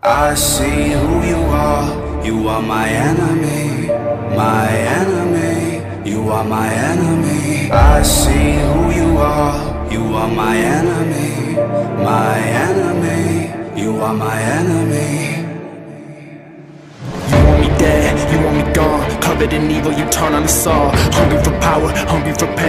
I see who you are my enemy, my enemy. You are my enemy. I see who you are my enemy, my enemy. You are my enemy. You want me dead, you want me gone, covered in evil, you turn on us all. Hungry for power, hungry for pain.